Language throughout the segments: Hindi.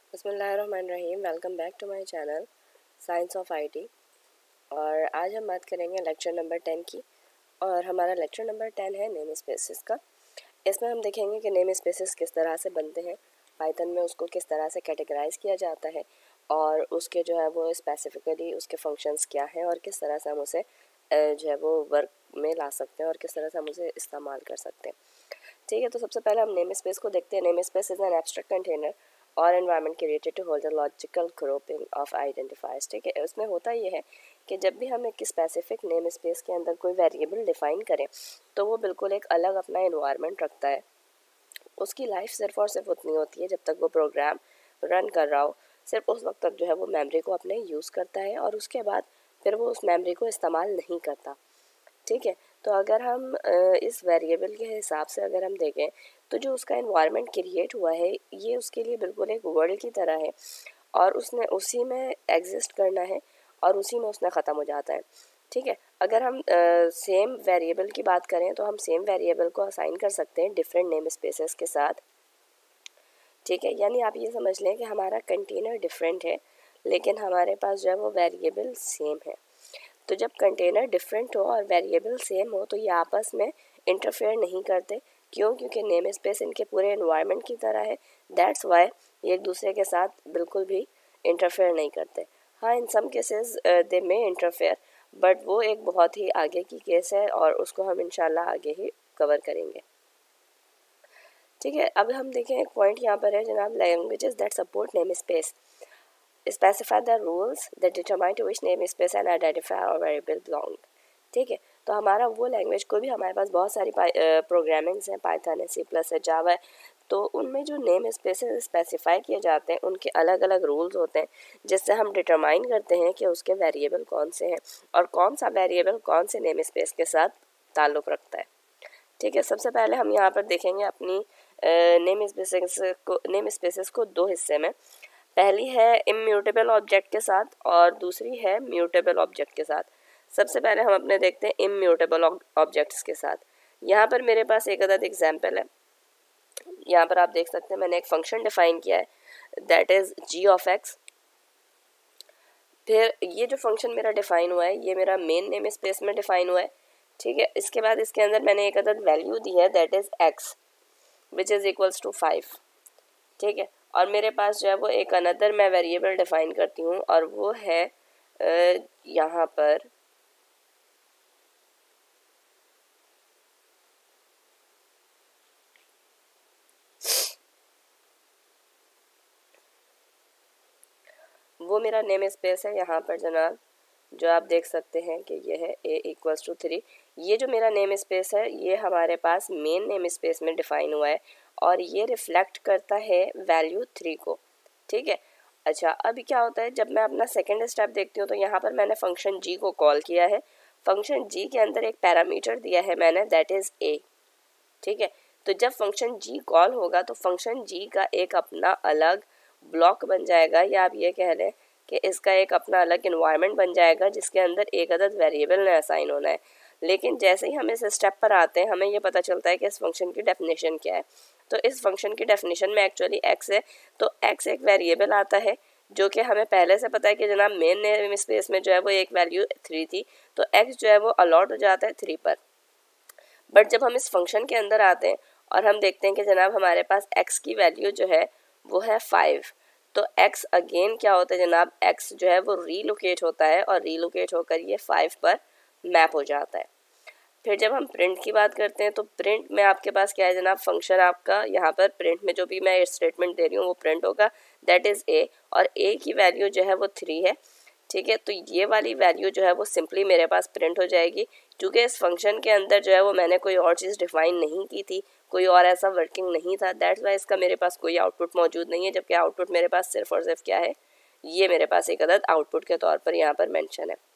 बिस्मिल्लाहिर्रहमानिर्रहीम। Welcome back to my channel science of IT. और आज हम बात करेंगे लेक्चर नंबर 10 की। और हमारा लेक्चर नंबर 10 है नेम स्पेसेस का। इसमें हम देखेंगे कि नेम स्पेसेस किस तरह से बनते हैं, पाइथन में उसको किस तरह से कैटेगराइज किया जाता है और उसके जो है वो स्पेसिफिकली उसके फंक्शंस क्या हैं और किस तरह से हम उसे जो है वो वर्क में ला सकते हैं और किस तरह से हम उसे इस्तेमाल कर सकते हैं। ठीक है, तो सबसे पहले हम नेम स्पेस को देखते हैं। Name space is an abstract container और environment created to hold the logical grouping of identifiers. ठीक है, उसमें होता ये है कि जब भी हम एक स्पेसिफिक नेम स्पेस के अंदर कोई वेरिएबल डिफाइन करें तो वो बिल्कुल एक अलग अपना एनवायरनमेंट रखता है। उसकी लाइफ सिर्फ और सिर्फ उतनी होती है जब तक वो प्रोग्राम रन कर रहा हो। सिर्फ उस वक्त तक जो है वो मेमोरी को अपने यूज़ करता है और उसके बाद फिर वो उस मेमोरी को इस्तेमाल नहीं करता। ठीक है, तो अगर हम इस वेरिएबल के हिसाब से अगर हम देखें तो जो उसका एनवायरनमेंट क्रिएट हुआ है ये उसके लिए बिल्कुल एक वर्ल्ड की तरह है और उसने उसी में एग्जिस्ट करना है और उसी में उसने ख़त्म हो जाता है। ठीक है, अगर हम सेम वेरिएबल की बात करें तो हम सेम वेरिएबल को असाइन कर सकते हैं डिफरेंट नेम स्पेसेस के साथ। ठीक है, यानी आप ये समझ लें कि हमारा कंटेनर डिफरेंट है लेकिन हमारे पास जो है वो वेरिएबल सेम है। तो जब कंटेनर डिफरेंट हो और वेरिएबल सेम हो तो ये आपस में इंटरफेयर नहीं करते। क्यों? क्योंकि नेम स्पेस इनके पूरे एनवायरनमेंट की तरह है। दैट्स वाई ये एक दूसरे के साथ बिल्कुल भी इंटरफेयर नहीं करते। हाँ, in some cases they may interfere, but वो एक बहुत ही आगे की केस है और उसको हम इंशाल्लाह आगे ही कवर करेंगे। ठीक है, अब हम देखें एक पॉइंट यहाँ पर है जनाब, languages that support name space specify the rules that determine to which namespace and identifier or variable belong। ठीक है, तो हमारा वो लैंग्वेज कोई भी हमारे पास बहुत सारी प्रोग्रामिंग्स हैं, पाइथन है, C+ है, जावा है, तो उनमें जो नेम स्पेसेस स्पेसिफाई किए जाते हैं उनके अलग अलग रूल्स होते हैं जिससे हम डिटरमाइन करते हैं कि उसके वेरिएबल कौन से हैं और कौन सा वेरिएबल कौन से नेम स्पेस के साथ ताल्लुक़ रखता है। ठीक है, सबसे पहले हम यहाँ पर देखेंगे अपनी नेम स्पेसेस को दो हिस्से में। पहली है इम्यूटेबल ऑब्जेक्ट के साथ और दूसरी है म्यूटेबल ऑब्जेक्ट के साथ। सबसे पहले हम अपने देखते हैं इम्यूटेबल ऑब्जेक्ट्स के साथ। यहाँ पर मेरे पास एक अदद एग्जांपल है। यहाँ पर आप देख सकते हैं मैंने एक फंक्शन डिफाइन किया है दैट इज़ g(x). फिर ये जो फंक्शन मेरा डिफाइन हुआ है ये मेरा मेन नेम स्पेस में डिफाइन हुआ है। ठीक है, इसके बाद इसके अंदर मैंने एक अदद वैल्यू दी है that is x which is equals to 5। ठीक है, और मेरे पास जो है वो एक अनदर मैं वेरिएबल डिफाइन करती हूँ और वो है यहाँ पर वो मेरा नेम स्पेस है यहाँ पर जनाब, जो आप देख सकते हैं कि ये है a=3। ये जो मेरा नेम स्पेस है ये हमारे पास मेन नेम स्पेस में डिफाइन हुआ है और ये रिफ्लेक्ट करता है वैल्यू 3 को। ठीक है, अच्छा अभी क्या होता है जब मैं अपना सेकेंड स्टेप देखती हूँ तो यहाँ पर मैंने फंक्शन g को कॉल किया है। फंक्शन g के अंदर एक पैरामीटर दिया है मैंने दैट इज़ a। ठीक है, तो जब फंक्शन g कॉल होगा तो फंक्शन g का एक अपना अलग ब्लॉक बन जाएगा या आप ये कह लें कि इसका एक अपना अलग इन्वायरमेंट बन जाएगा जिसके अंदर एक अदद वेरिएबल ने असाइन होना है। लेकिन जैसे ही हम इस स्टेप पर आते हैं हमें ये पता चलता है कि इस फंक्शन की डेफिनेशन क्या है। तो इस फंक्शन की डेफिनेशन में एक्चुअली x है, तो x एक वेरिएबल आता है जो कि हमें पहले से पता है कि जनाब मेन नेम स्पेस में जो है वो एक वैल्यू 3 थी, तो x जो है वो अलॉट हो जाता है 3 पर। बट जब हम इस फंक्शन के अंदर आते हैं और हम देखते हैं कि जनाब हमारे पास x की वैल्यू जो है वो है 5, तो x अगेन क्या होता है जनाब, x जो है वो रीलोकेट होता है और रीलोकेट होकर ये 5 पर मैप हो जाता है। फिर जब हम प्रिंट की बात करते हैं तो प्रिंट में आपके पास क्या है जनाब, फंक्शन आपका यहाँ पर प्रिंट में जो भी मैं स्टेटमेंट दे रही हूँ वो प्रिंट होगा दैट इज़ a और a की वैल्यू जो है वो 3 है। ठीक है, तो ये वाली वैल्यू जो है वो सिंपली मेरे पास प्रिंट हो जाएगी क्योंकि इस फंक्शन के अंदर जो है वो मैंने कोई और चीज़ डिफाइन नहीं की थी, कोई और ऐसा वर्किंग नहीं था। दैट्स वाई इसका मेरे पास कोई आउटपुट मौजूद नहीं है, जबकि आउटपुट मेरे पास सिर्फ और सिर्फ क्या है, ये मेरे पास एक अदद आउटपुट के तौर पर यहाँ पर मेंशन है।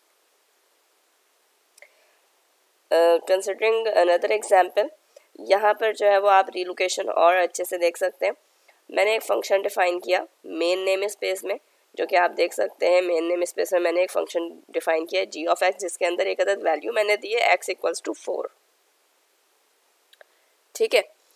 कंसिडरिंग अनदर एग्जाम्पल, यहाँ पर जो है वो आप रिलोकेशन और अच्छे से देख सकते हैं। मैंने एक फंक्शन डिफाइन किया मेन नेम स्पेस में, जो कि आप देख सकते हैं मेन नेम स्पेस में मैंने एक फंक्शन डिफाइन किया है g(x) जिसके अंदर एक अदद वैल्यू मैंने दी है x=4। ठीक है,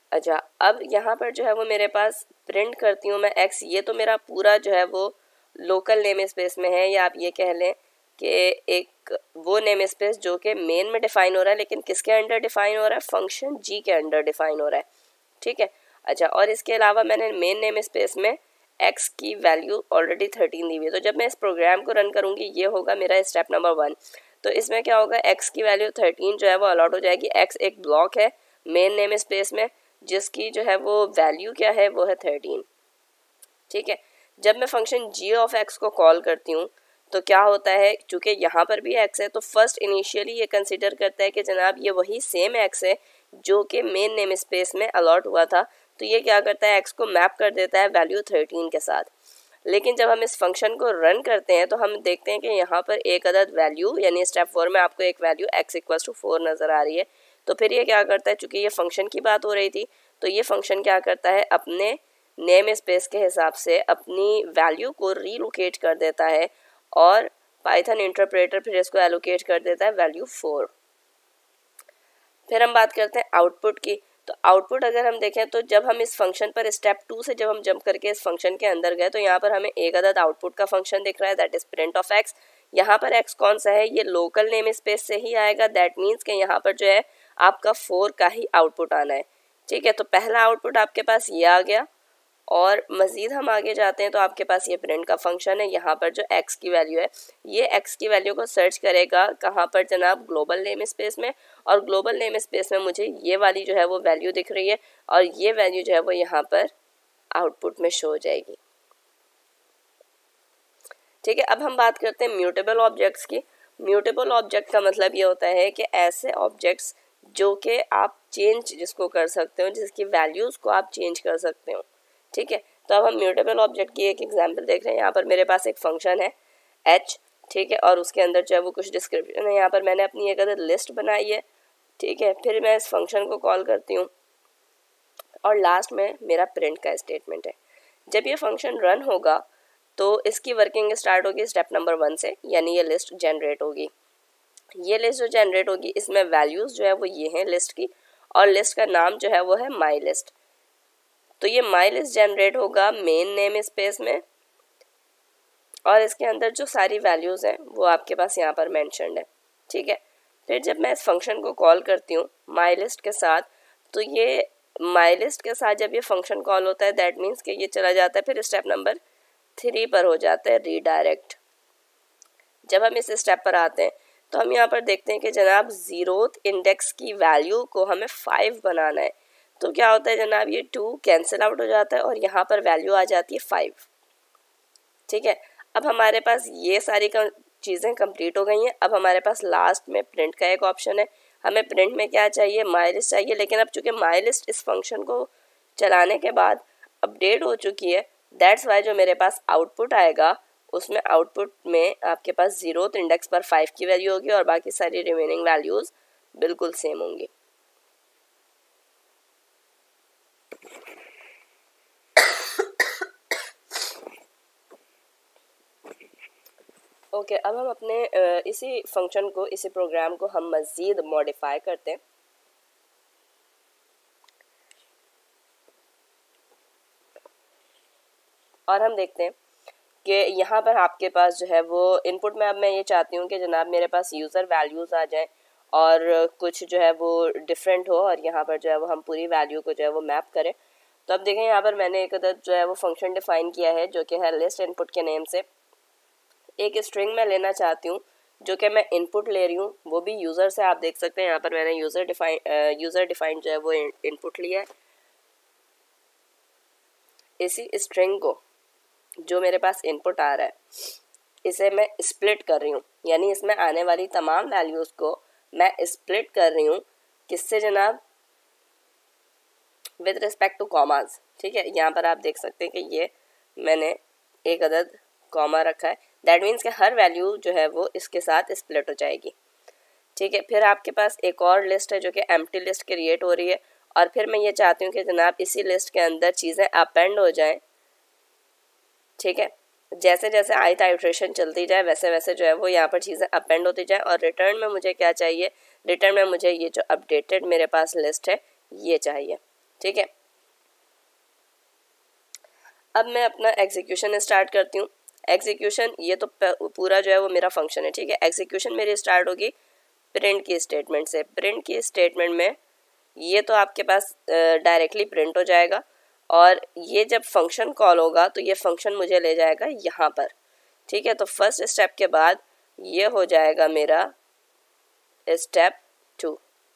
अच्छा, अब यहाँ पर जो है वो मेरे पास प्रिंट करती हूँ मैं x, ये तो मेरा पूरा जो है वो लोकल नेम स्पेस में है, या आप ये कह लें कि एक वो नेम स्पेस जो कि मेन में डिफाइन हो रहा है, लेकिन किसके अंडर डिफाइन हो रहा है, फंक्शन g के अंडर डिफाइन हो रहा है, ठीक है। अच्छा, और इसके अलावा मैंने मेन नेम स्पेस में x की वैल्यू ऑलरेडी 13 दी हुई है। तो जब मैं इस प्रोग्राम को रन करूँगी ये होगा मेरा स्टेप नंबर 1। तो इसमें क्या होगा, x की वैल्यू 13 जो है वो अलॉट हो जाएगी। x एक ब्लॉक है मेन नेम स्पेस में जिसकी जो है वो वैल्यू क्या है, वो है 13, ठीक है। जब मैं फंक्शन g ऑफ x को कॉल करती हूँ तो क्या होता है, चूँकि यहाँ पर भी x है तो फर्स्ट इनिशियली ये कंसिडर करता है कि जनाब ये वही सेम x है जो कि मेन नेम स्पेस में अलॉट हुआ था। तो ये क्या करता है, x को मैप कर देता है वैल्यू 13 के साथ। लेकिन जब हम इस फंक्शन को रन करते हैं तो हम देखते हैं कि यहाँ पर एक अदद वैल्यू, यानी स्टेप 4 में आपको एक वैल्यू x इक्वल टू 4 नज़र आ रही है। तो फिर ये क्या करता है, चूँकि ये फंक्शन की बात हो रही थी तो ये फंक्शन क्या करता है, अपने नेम स्पेस के हिसाब से अपनी वैल्यू को रीलोकेट कर देता है और पाइथन इंटरप्रेटर फिर इसको एलोकेट कर देता है वैल्यू 4। फिर हम बात करते हैं आउटपुट की। तो आउटपुट अगर हम देखें तो जब हम इस फंक्शन पर स्टेप 2 से जब हम जंप करके इस फंक्शन के अंदर गए तो यहाँ पर हमें एक अदद आउटपुट का फंक्शन दिख रहा है, that is print of x. यहाँ पर एक्स कौन सा है, ये लोकल नेम स्पेस से ही आएगा, दैट मीन्स कि यहाँ पर जो है आपका 4 का ही आउटपुट आना है, ठीक है। तो पहला आउटपुट आपके पास ये आ गया, और मज़ीद हम आगे जाते हैं तो आपके पास ये प्रिंट का फंक्शन है। यहाँ पर जो x की वैल्यू है, ये x की वैल्यू को सर्च करेगा कहाँ पर जनाब, ग्लोबल नेम स्पेस में। और ग्लोबल नेम स्पेस में मुझे ये वाली जो है वो वैल्यू दिख रही है, और ये वैल्यू जो है वो यहाँ पर आउटपुट में शो हो जाएगी, ठीक है। अब हम बात करते हैं म्यूटेबल ऑब्जेक्ट्स की। म्यूटेबल ऑब्जेक्ट का मतलब ये होता है कि ऐसे ऑब्जेक्ट्स जो कि आप चेंज जिसको कर सकते हो, जिसकी वैल्यूज़ को आप चेंज कर सकते हो, ठीक है। तो अब हम म्यूटेबल ऑब्जेक्ट की एक एग्जांपल देख रहे हैं। यहाँ पर मेरे पास एक फंक्शन है h, ठीक है, और उसके अंदर जो है वो कुछ डिस्क्रिप्शन है। यहाँ पर मैंने अपनी एक अदर लिस्ट बनाई है, ठीक है। फिर मैं इस फंक्शन को कॉल करती हूँ और लास्ट में मेरा प्रिंट का स्टेटमेंट है। जब ये फंक्शन रन होगा तो इसकी वर्किंग स्टार्ट होगी स्टेप नंबर 1 से, यानी ये लिस्ट जनरेट होगी। ये लिस्ट जो जनरेट होगी इसमें वैल्यूज़ जो है वो ये हैं लिस्ट की, और लिस्ट का नाम जो है वो है माई लिस्ट। तो ये माई लिस्ट जनरेट होगा मेन नेम स्पेस में, और इसके अंदर जो सारी वैल्यूज़ हैं वो आपके पास यहाँ पर मेंशन्ड है, ठीक है। फिर जब मैं इस फंक्शन को कॉल करती हूँ माई लिस्ट के साथ, तो ये माई लिस्ट के साथ जब ये फंक्शन कॉल होता है दैट मीन्स कि ये चला जाता है फिर स्टेप नंबर 3 पर हो जाता है रीडायरेक्ट। जब हम इस स्टेप पर आते हैं तो हम यहाँ पर देखते हैं कि जनाब 0th इंडेक्स की वैल्यू को हमें 5 बनाना है। तो क्या होता है जनाब, ये 2 कैंसिल आउट हो जाता है और यहाँ पर वैल्यू आ जाती है 5, ठीक है। अब हमारे पास ये सारी चीज़ें कंप्लीट हो गई हैं। अब हमारे पास लास्ट में प्रिंट का एक ऑप्शन है। हमें प्रिंट में क्या चाहिए, माई लिस्ट चाहिए, लेकिन अब चूँकि माई लिस्ट इस फंक्शन को चलाने के बाद अपडेट हो चुकी है, दैट्स वाई जो मेरे पास आउटपुट आएगा उसमें आउटपुट में आपके पास 0th इंडेक्स पर 5 की वैल्यू होगी और बाकी सारी रिमेनिंग वैल्यूज़ बिल्कुल सेम होंगी। ओके, अब हम अपने इसी फंक्शन को, इसी प्रोग्राम को हम मज़ीद मॉडिफाई करते हैं। और हम देखते हैं कि यहाँ पर आपके पास जो है वो इनपुट में अब मैं ये चाहती हूँ कि जनाब मेरे पास यूज़र वैल्यूज़ आ जाएं और कुछ जो है वो डिफरेंट हो, और यहाँ पर जो है वो हम पूरी वैल्यू को जो है वो मैप करें। तो अब देखें यहाँ पर मैंने एक अदद जो है वो फंक्शन डिफ़ाइन किया है जो कि है लिस्ट इनपुट के नेम से। एक स्ट्रिंग मैं लेना चाहती हूँ जो कि मैं इनपुट ले रही हूँ, वो भी यूज़र से। आप देख सकते हैं यहाँ पर मैंने यूज़र डिफ़ाइन जो है वो इनपुट लिया है। इसी स्ट्रिंग को जो मेरे पास इनपुट आ रहा है इसे मैं स्प्लिट कर रही हूँ, यानी इसमें आने वाली तमाम वैल्यूज़ को मैं स्प्लिट कर रही हूँ। किससे जनाब, विद रिस्पेक्ट टू कॉमाज, ठीक है। यहाँ पर आप देख सकते हैं कि ये मैंने एक अदद कॉमा रखा है, दैट मीन्स कि हर वैल्यू जो है वो इसके साथ स्प्लिट हो जाएगी, ठीक है। फिर आपके पास एक और लिस्ट है जो कि एम्प्टी लिस्ट क्रिएट हो रही है, और फिर मैं ये चाहती हूँ कि जनाब इसी लिस्ट के अंदर चीज़ें अपेंड हो जाएं, ठीक है। जैसे जैसे आयता आइट्रेशन चलती जाए वैसे वैसे जो है वो यहाँ पर चीज़ें अपेंड होती जाए। और रिटर्न में मुझे क्या चाहिए, रिटर्न में मुझे ये जो अपडेटेड मेरे पास लिस्ट है ये चाहिए, ठीक है, अब मैं अपना एग्जीक्यूशन स्टार्ट करती हूँ। एग्जीक्यूशन ये तो पूरा जो है वो मेरा फंक्शन है, ठीक है। एग्जीक्यूशन मेरी स्टार्ट होगी प्रिंट की स्टेटमेंट से। प्रिंट की स्टेटमेंट में ये तो आपके पास डायरेक्टली प्रिंट हो जाएगा, और ये जब फंक्शन कॉल होगा तो ये फंक्शन मुझे ले जाएगा यहाँ पर, ठीक है। तो फर्स्ट स्टेप के बाद ये हो जाएगा मेरा स्टेप 2।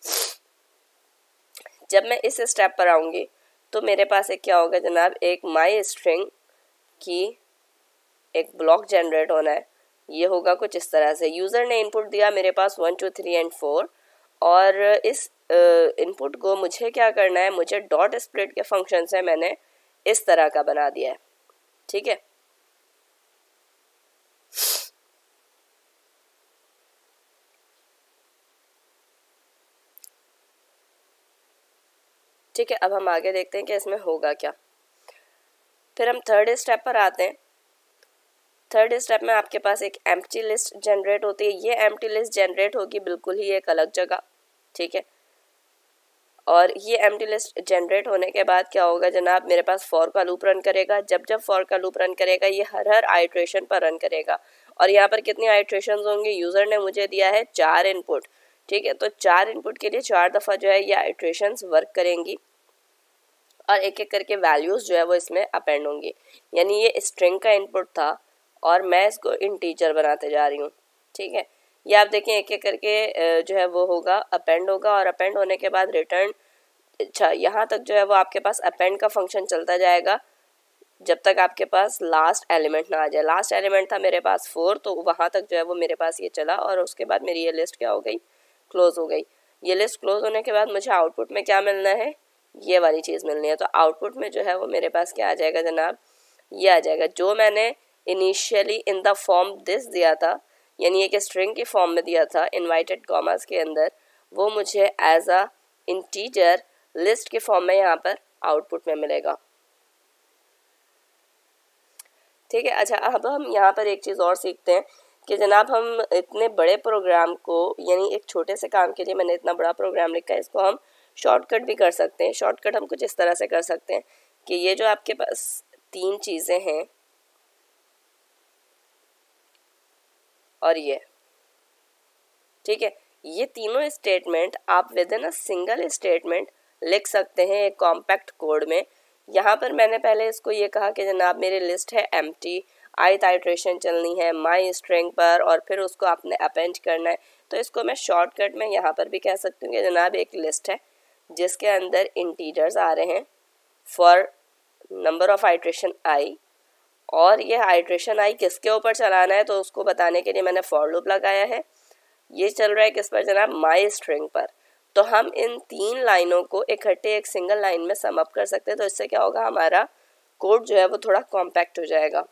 जब मैं इस स्टेप पर आऊँगी तो मेरे पास एक क्या होगा जनाब, एक माई स्ट्रिंग की एक ब्लॉक जनरेट होना है। ये होगा कुछ इस तरह से। यूज़र ने इनपुट दिया मेरे पास 1 2 3 एंड 4, और इस इनपुट को मुझे क्या करना है, मुझे डॉट स्प्लिट के फंक्शन से मैंने इस तरह का बना दिया है, ठीक है। ठीक है, अब हम आगे देखते हैं कि इसमें होगा क्या। फिर हम थर्ड स्टेप पर आते हैं। थर्ड स्टेप में आपके पास एक एम्प्टी लिस्ट जनरेट होती है। ये एम्प्टी लिस्ट जनरेट होगी बिल्कुल ही एक अलग जगह, ठीक है। और ये एम्प्टी लिस्ट जनरेट होने के बाद क्या होगा जनाब, मेरे पास फॉर का लूप रन करेगा। जब जब फॉर का लूप रन करेगा ये हर आइट्रेशन पर रन करेगा। और यहाँ पर कितनी आइट्रेशंस होंगी, यूज़र ने मुझे दिया है 4 इनपुट, ठीक है। तो 4 इनपुट के लिए 4 दफ़ा जो है ये आइट्रेशंस वर्क करेंगी, और एक एक करके वैल्यूज़ जो है वो इसमें अपेंड होंगी। यानी ये स्ट्रिंग का इनपुट था और मैं इसको इंटीजर बनाते जा रही हूँ, ठीक है। ये आप देखें एक एक करके जो है वो होगा, अपेंड होगा, और अपेंड होने के बाद रिटर्न, अच्छा यहाँ तक जो है वो आपके पास अपेंड का फंक्शन चलता जाएगा जब तक आपके पास लास्ट एलिमेंट ना आ जाए। लास्ट एलिमेंट था मेरे पास 4, तो वहाँ तक जो है वो मेरे पास ये चला, और उसके बाद मेरी ये लिस्ट क्या हो गई, क्लोज हो गई। ये लिस्ट क्लोज होने के बाद मुझे आउटपुट में क्या मिलना है, ये वाली चीज़ मिलनी है। तो आउटपुट में जो है वो मेरे पास क्या आ जाएगा जनाब, ये आ जाएगा जो मैंने initially in the form this दिया था, यानी एक स्ट्रिंग की फॉर्म में दिया था इनवाइटेड कॉमास के अंदर, वो मुझे एज अ इंटीजर लिस्ट के फॉर्म में यहाँ पर आउटपुट में मिलेगा, ठीक है। अच्छा, अब हम यहाँ पर एक चीज़ और सीखते हैं कि जनाब हम इतने बड़े प्रोग्राम को, यानी एक छोटे से काम के लिए मैंने इतना बड़ा प्रोग्राम लिखा है, इसको हम शॉर्टकट भी कर सकते हैं। शॉर्टकट हम कुछ इस तरह से कर सकते हैं कि ये जो आपके पास 3 चीज़ें हैं और ये, ठीक है, ये तीनों स्टेटमेंट आप within a single statement लिख सकते हैं एक कॉम्पैक्ट कोड में। यहाँ पर मैंने पहले इसको ये कहा कि जनाब मेरी लिस्ट है एम्प्टी, ith आइट्रेशन चलनी है माई स्ट्रिंग पर, और फिर उसको आपने अपेंड करना है। तो इसको मैं शॉर्टकट में यहाँ पर भी कह सकती हूँ कि जनाब एक लिस्ट है जिसके अंदर इंटीजर्स आ रहे हैं for number of iteration i, और ये आइट्रेशन आई किसके ऊपर चलाना है तो उसको बताने के लिए मैंने फॉर लूप लगाया है। ये चल रहा है किस पर जनाब, माई स्ट्रिंग पर। तो हम इन 3 लाइनों को इकट्ठे एक सिंगल लाइन में सम अप कर सकते हैं। तो इससे क्या होगा, हमारा कोड जो है वो थोड़ा कॉम्पैक्ट हो जाएगा।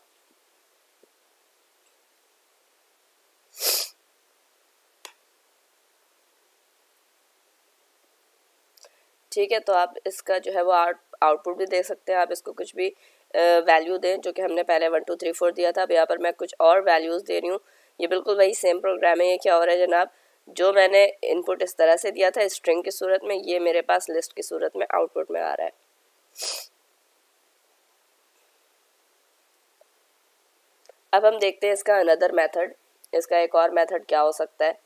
ठीक है, तो आप इसका जो है वो आउटपुट भी दे सकते हैं। आप इसको कुछ भी वैल्यू दें, जो कि हमने पहले 1 2 3 4 दिया था। अब यहाँ पर मैं कुछ और वैल्यूज़ दे रही हूँ। ये बिल्कुल वही सेम प्रोग्राम है। ये क्या हो रहा है जनाब, जो मैंने इनपुट इस तरह से दिया था स्ट्रिंग की सूरत में, ये मेरे पास लिस्ट की सूरत में आउटपुट में आ रहा है। अब हम देखते हैं इसका अनदर मेथड, इसका एक और मेथड क्या हो सकता है।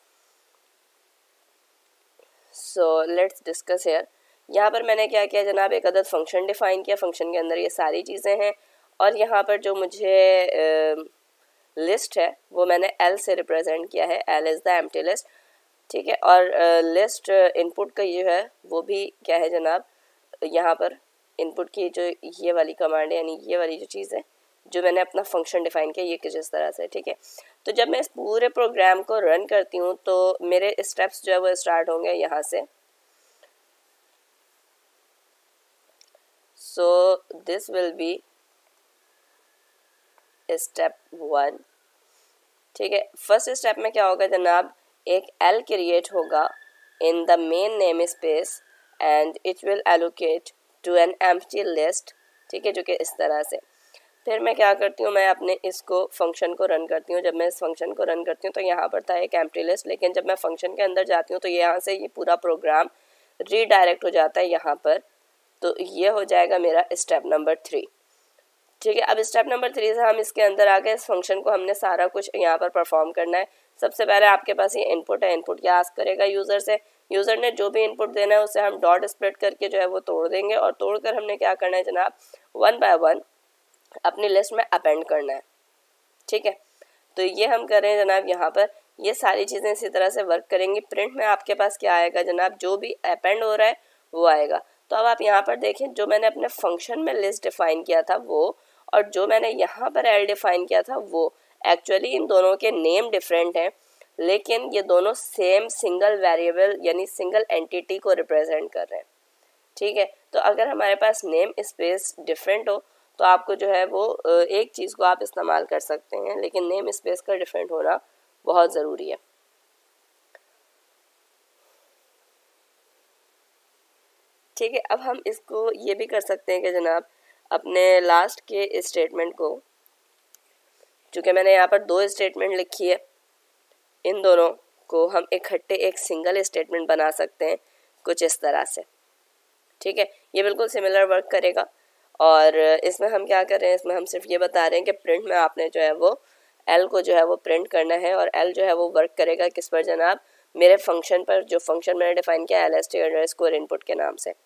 So let's discuss here. यहाँ पर मैंने क्या किया जनाब, एक अदद फंक्शन डिफाइन किया। फंक्शन के अंदर ये सारी चीज़ें हैं, और यहाँ पर जो मुझे लिस्ट है वो मैंने L से रिप्रेजेंट किया है। L is the empty list, ठीक है। और लिस्ट इनपुट का ये है वो भी क्या है जनाब, यहाँ पर इनपुट की जो ये वाली कमांड है, यानी ये वाली जो चीज़ है जो मैंने अपना फंक्शन डिफाइन किया, ये किस तरह से, ठीक है। तो जब मैं इस पूरे प्रोग्राम को रन करती हूँ तो मेरे स्टेप्स जो है वो स्टार्ट होंगे यहाँ से। So this will be step 1, ठीक है। फर्स्ट स्टेप में क्या होगा जनाब, एक L क्रिएट होगा in the main name space and it will allocate to an empty list, ठीक है, जो कि इस तरह से। फिर मैं क्या करती हूँ, मैं अपने इसको फंक्शन को रन करती हूँ। जब मैं इस फंक्शन को रन करती हूँ तो यहाँ पर था एक एम्प्टी लिस्ट, लेकिन जब मैं फंक्शन के अंदर जाती हूँ तो यहाँ से ये पूरा प्रोग्राम रीडायरेक्ट हो जाता है यहाँ पर तो ये हो जाएगा मेरा स्टेप नंबर 3। ठीक है, अब स्टेप नंबर 3 से हम इसके अंदर आ गए। इस फंक्शन को हमने सारा कुछ यहाँ पर परफॉर्म करना है। सबसे पहले आपके पास ये इनपुट है, इनपुट क्या आस्क करेगा यूज़र से, यूज़र ने जो भी इनपुट देना है उसे हम डॉट स्प्लिट करके जो है वो तोड़ देंगे, और तोड़कर हमने क्या करना है जनाब, 1 बाय 1 अपनी लिस्ट में अपेंड करना है। ठीक है, तो ये हम कर रहे हैं जनाब। यहाँ पर ये सारी चीज़ें इसी तरह से वर्क करेंगी। प्रिंट में आपके पास क्या आएगा जनाब, जो भी अपेंड हो रहा है वो आएगा। तो अब आप यहाँ पर देखें, जो मैंने अपने फंक्शन में लिस्ट डिफाइन किया था वो, और जो मैंने यहाँ पर एल डिफाइन किया था वो, एक्चुअली इन दोनों के नेम डिफरेंट हैं, लेकिन ये दोनों सेम सिंगल वेरिएबल यानी सिंगल एंटिटी को रिप्रेजेंट कर रहे हैं। ठीक है, तो अगर हमारे पास नेम स्पेस डिफरेंट हो तो आपको जो है वो एक चीज़ को आप इस्तेमाल कर सकते हैं, लेकिन नेम स्पेस का डिफरेंट होना बहुत ज़रूरी है। ठीक है, अब हम इसको ये भी कर सकते हैं कि जनाब अपने लास्ट के स्टेटमेंट को, चूँकि मैंने यहाँ पर 2 स्टेटमेंट लिखी है, इन दोनों को हम इकट्ठे एक सिंगल स्टेटमेंट बना सकते हैं कुछ इस तरह से। ठीक है, ये बिल्कुल सिमिलर वर्क करेगा। और इसमें हम क्या कर रहे हैं, इसमें हम सिर्फ ये बता रहे हैं कि प्रिंट में आपने जो है वो एल को जो है वो प्रिंट करना है, और एल जो है वो वर्क करेगा किस पर जनाब, मेरे फंक्शन पर, जो फंक्शन मैंने डिफाइन किया LST_ इनपुट के नाम से।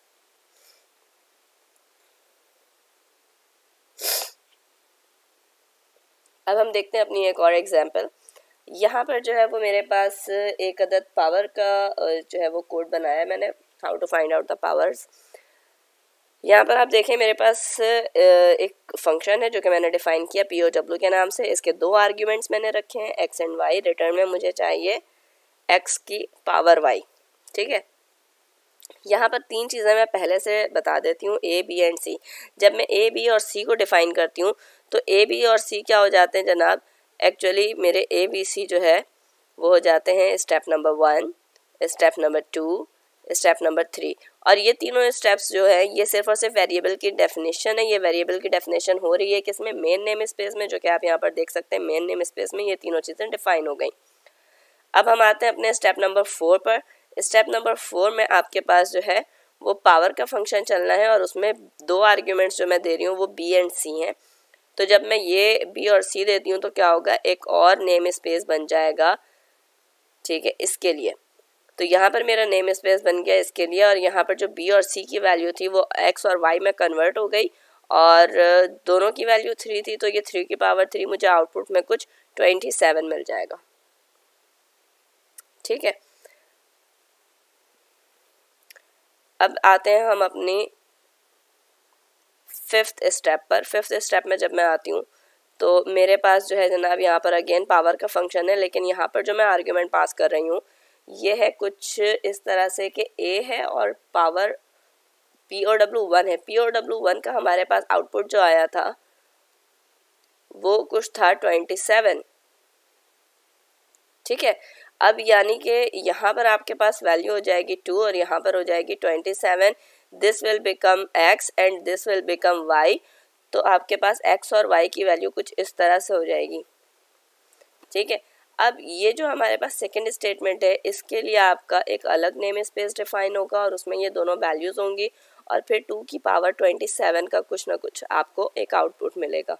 अब हम देखते हैं अपनी एक और एग्जांपल। यहाँ पर जो है वो मेरे पास एक अदद पावर का जो है वो कोड बनाया है मैंने, how to find out the powers. यहाँ पर आप देखें मेरे पास एक फंक्शन है जो कि मैंने डिफाइन किया POW के नाम से। इसके 2 आर्ग्यूमेंट्स मैंने रखे हैं, x एंड y। रिटर्न में मुझे चाहिए x की पावर y। ठीक है, यहाँ पर 3 चीज़ें मैं पहले से बता देती हूँ, A, B एंड C। जब मैं A, B और C को डिफाइन करती हूँ तो A, B और C क्या हो जाते हैं जनाब, एक्चुअली मेरे A, B, C जो है वो हो जाते हैं step number 1, step number 2, step number 3। और ये तीनों स्टेप्स जो है ये सिर्फ और सिर्फ वेरिएबल की डेफिनेशन है। ये वेरिएबल की डेफिनेशन हो रही है किसमें, मेन नेम स्पेस में, जो कि आप यहाँ पर देख सकते हैं मेन नेम स्पेस में ये तीनों चीज़ें डिफाइन हो गई। अब हम आते हैं अपने स्टेप नंबर 4 पर। स्टेप नंबर 4 में आपके पास जो है वो पावर का फंक्शन चलना है, और उसमें 2 आर्ग्यूमेंट्स जो मैं दे रही हूँ वो B एंड C हैं। तो जब मैं ये B और C देती हूँ तो क्या होगा, एक और नेम स्पेस बन जाएगा। ठीक है, इसके लिए तो यहाँ पर मेरा नेम स्पेस बन गया इसके लिए, और यहाँ पर जो B और C की वैल्यू थी वो x और y में कन्वर्ट हो गई, और दोनों की वैल्यू 3 थी, तो ये 3 की पावर 3 मुझे आउटपुट में कुछ 27 मिल जाएगा। ठीक है, अब आते हैं हम अपनी 5th स्टेप पर। 5th स्टेप में जब मैं आती हूँ तो मेरे पास जो है जनाब यहाँ पर अगेन पावर का फंक्शन है, लेकिन यहाँ पर जो मैं आर्ग्यूमेंट पास कर रही हूँ ये है कुछ इस तरह से कि A है और पावर POW1 है। POW1 का हमारे पास आउटपुट जो आया था वो कुछ था 27। ठीक है, अब यानी कि यहाँ पर आपके पास वैल्यू हो जाएगी 2 और यहाँ पर हो जाएगी 27। This will become x and this will become y। तो आपके पास x और y की वैल्यू कुछ इस तरह से हो जाएगी। ठीक है, अब ये जो हमारे पास सेकंड स्टेटमेंट है इसके लिए आपका एक अलग नेम स्पेस डिफाइन होगा, और उसमें ये दोनों वैल्यूज़ होंगी, और फिर 2 की पावर 27 का कुछ ना कुछ आपको एक आउटपुट मिलेगा।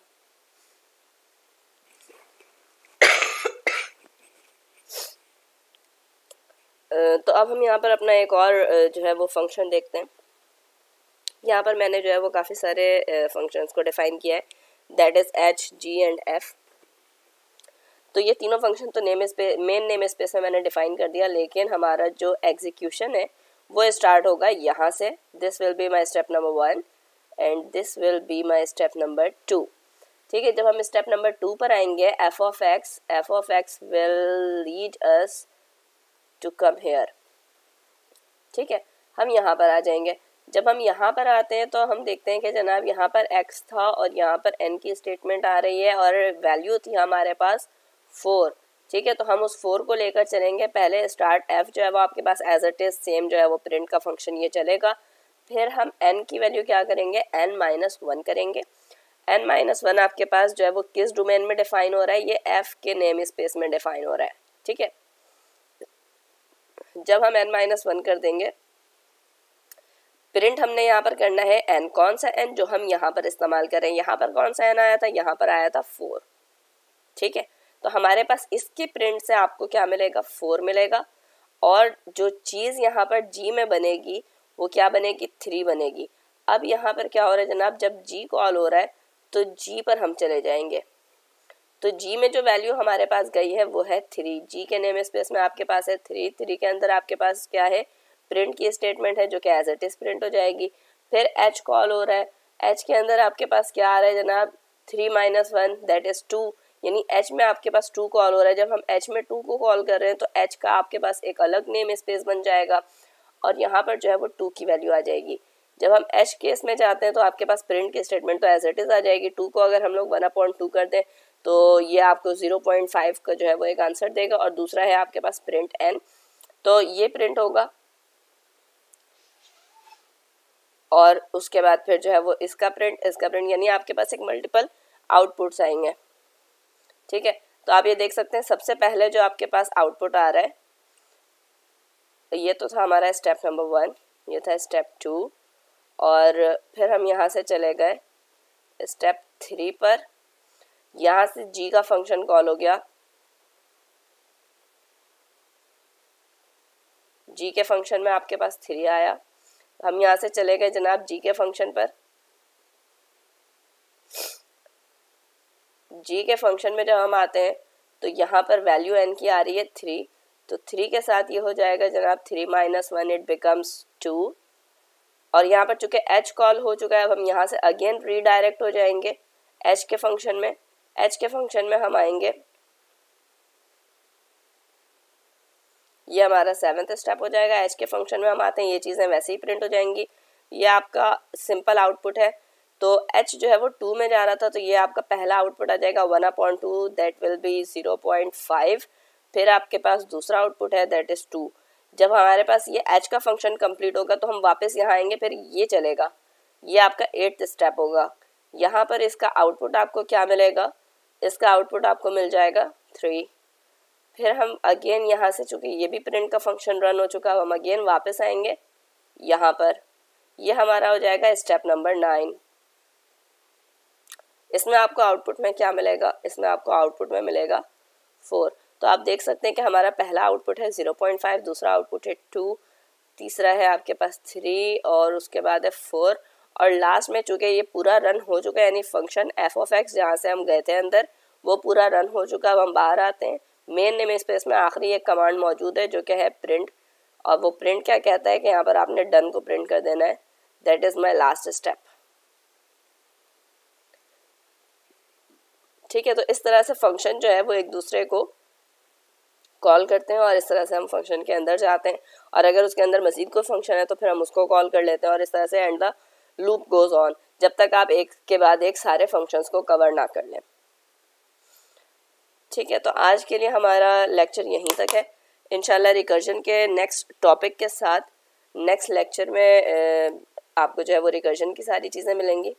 तो अब हम यहाँ पर अपना एक और जो है वो फंक्शन देखते हैं। यहाँ पर मैंने जो है वो काफ़ी सारे फंक्शंस को डिफाइन किया है, that is H, G and F। तो ये तीनों फंक्शन तो मेन नेम स्पेस में मैंने डिफाइन कर दिया, लेकिन हमारा जो एग्जीक्यूशन है वो स्टार्ट होगा यहाँ से। This will be my step number 1 and this will be my step number 2। ठीक है, जब हम स्टेप नंबर 2 पर आएंगे f of x will lead us to come here. ठीक है, हम यहाँ पर आ जाएंगे। जब हम यहाँ पर आते हैं तो हम देखते हैं कि जनाब यहाँ पर x था और यहाँ पर n की स्टेटमेंट आ रही है, और वैल्यू थी हमारे पास 4। ठीक है, तो हम उस 4 को लेकर चलेंगे। पहले स्टार्ट f जो है वो आपके पास एज इट इज सेम जो है वो प्रिंट का फंक्शन ये चलेगा। फिर हम n की वैल्यू क्या करेंगे, n-1 करेंगे। n-1 आपके पास जो है वो किस डोमेन में डिफाइन हो रहा है, ये f के नेम स्पेस में डिफाइन हो रहा है। ठीक है, जब हम n-1 कर देंगे प्रिंट हमने यहाँ पर करना है n, कौन सा n जो हम यहाँ पर इस्तेमाल करें, यहाँ पर कौन सा n आया था, यहाँ पर आया था 4, ठीक है। तो हमारे पास इसके प्रिंट से आपको क्या मिलेगा, 4 मिलेगा, और जो चीज़ यहाँ पर g में बनेगी वो क्या बनेगी, 3 बनेगी। अब यहाँ पर क्या हो रहा है जनाब, जब g कॉल हो रहा है तो g पर हम चले जाएंगे, तो g में जो वैल्यू हमारे पास गई है वो है 3, g के नेम स्पेस में आपके पास है 3, 3 के अंदर आपके पास क्या है, प्रिंट की स्टेटमेंट है जो कि एज इट इज प्रिंट हो जाएगी। फिर h कॉल हो रहा है, h के अंदर आपके पास क्या आ रहा है जनाब, 3 - 1 दैट इज 2, यानी h में आपके पास 2 कॉल हो रहा है। जब हम h में 2 को कॉल कर रहे हैं तो h का आपके पास एक अलग नेम स्पेस बन जाएगा और यहाँ पर जो है वो 2 की वैल्यू आ जाएगी। जब हम h केस में जाते हैं तो आपके पास प्रिंट की स्टेटमेंट तो एज इट इज आ जाएगी, 2 को अगर हम लोग 1/2 कर दें तो ये आपको 0.5 का जो है वो एक आंसर देगा, और दूसरा है आपके पास प्रिंट n, तो ये प्रिंट होगा और उसके बाद फिर जो है वो इसका प्रिंट, यानी आपके पास एक मल्टीपल आउटपुट्स आएंगे, ठीक है। तो आप ये देख सकते हैं सबसे पहले जो आपके पास आउटपुट आ रहा है ये तो था हमारा स्टेप नंबर 1, ये था स्टेप 2, और फिर हम यहाँ से चले गए स्टेप 3 पर, यहाँ से g का फंक्शन कॉल हो गया, g के फंक्शन में आपके पास 3 आया, हम यहाँ से चले गए जनाब g के फंक्शन पर, g के फंक्शन में जब हम आते हैं तो यहाँ पर वैल्यू n की आ रही है 3, तो 3 के साथ ये हो जाएगा जनाब 3 - 1 इट बिकम्स 2, और यहाँ पर चूंकि h कॉल हो चुका है अब हम यहाँ से अगेन रीडायरेक्ट हो जाएंगे h के फंक्शन में, h के फंक्शन में हम आएंगे, ये हमारा 7th स्टेप हो जाएगा। h के फंक्शन में हम आते हैं, ये चीज़ें वैसे ही प्रिंट हो जाएंगी, ये आपका सिंपल आउटपुट है। तो h जो है वो 2 में जा रहा था तो ये आपका पहला आउटपुट आ जाएगा 1/2 दैट विल बी 0.5, फिर आपके पास दूसरा आउटपुट है दैट इज़ 2। जब हमारे पास ये h का फंक्शन कंप्लीट होगा तो हम वापस यहाँ आएंगे, फिर ये चलेगा, ये आपका 8th स्टेप होगा। यहाँ पर इसका आउटपुट आपको क्या मिलेगा, इसका आउटपुट आपको मिल जाएगा 3। फिर हम अगेन यहाँ से, चूँकि ये भी प्रिंट का फंक्शन रन हो चुका है, हम अगेन वापस आएंगे यहाँ पर, ये हमारा हो जाएगा स्टेप नंबर 9। इसमें आपको आउटपुट में क्या मिलेगा, इसमें आपको आउटपुट में मिलेगा 4। तो आप देख सकते हैं कि हमारा पहला आउटपुट है 0.5, दूसरा आउटपुट है 2, तीसरा है आपके पास 3 और उसके बाद है 4, और लास्ट में चूँकि ये पूरा रन हो चुका है यानी फंक्शन f(x) जहाँ से हम गए थे अंदर वो पूरा रन हो चुका है। अब हम बाहर आते हैं, मेन नेम स्पेस में आखिरी एक कमांड मौजूद है जो कि है प्रिंट, और वो प्रिंट क्या कहता है कि यहाँ पर आपने डन को प्रिंट कर देना है, that is my last step, ठीक है। तो इस तरह से फंक्शन जो है वो एक दूसरे को कॉल करते हैं और इस तरह से हम फंक्शन के अंदर जाते हैं, और अगर उसके अंदर मज़ीद कोई फंक्शन है तो फिर हम उसको कॉल कर लेते हैं, और इस तरह से and the loop goes on जब तक आप एक के बाद एक सारे फंक्शंस को कवर ना कर लें, ठीक है। तो आज के लिए हमारा लेक्चर यहीं तक है। इंशाल्लाह रिकर्जन के नेक्स्ट टॉपिक के साथ नेक्स्ट लेक्चर में आपको जो है वो रिकर्जन की सारी चीज़ें मिलेंगी।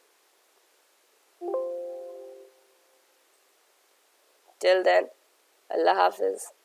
टिल देन अल्लाह हाफिज़।